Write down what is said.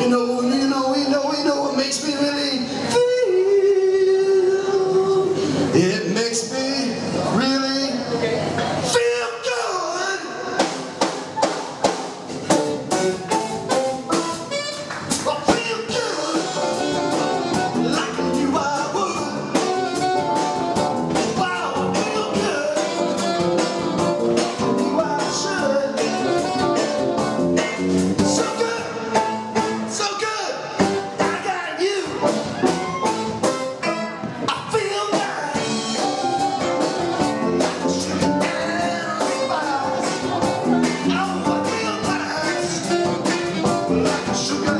You know what makes me really feel. It makes me really feel good. I feel good, like I knew I would. Wow, I feel good, I knew I should. So good, so good, I got you. I feel nice, like sugar and spice. Oh, I feel nice, like sugar.